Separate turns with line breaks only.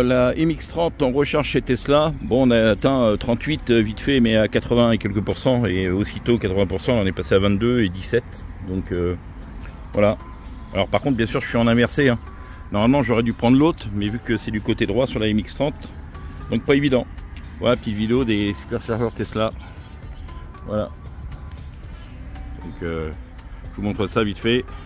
la MX-30 en recharge chez Tesla. Bon, on a atteint 38 vite fait, mais à 80 et quelques pourcents, et aussitôt 80%, on est passé à 22 et 17. Donc voilà. Alors par contre, bien sûr, je suis en inversé, hein. Normalement, j'aurais dû prendre l'autre, mais vu que c'est du côté droit sur la MX-30, donc pas évident. Voilà, petite vidéo des superchargeurs Tesla. Voilà. Donc je vous montre ça vite fait.